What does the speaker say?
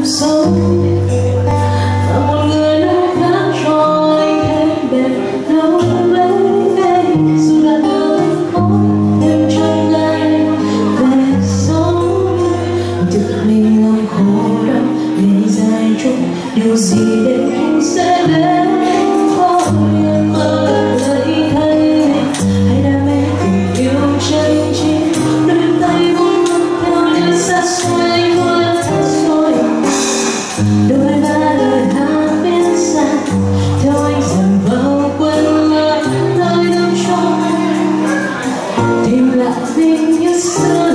cuộc sống và một người nào khác cho anh thêm bền lâu bấy ngày. Dù là nỗi khổ thêm trong ngày về sống, tự mình lòng khổ đau ngày dài chung điều gì đến cũng sẽ đến thôi. Mơ thấy thấy hay đam mê tình yêu chân chính, đôi tay buông theo những xa xôi anh thôi thật rồi. Đôi ba lời hát biến xa theo anh dần vào quên lời nơi đâu trôi, tìm lại tình như xưa.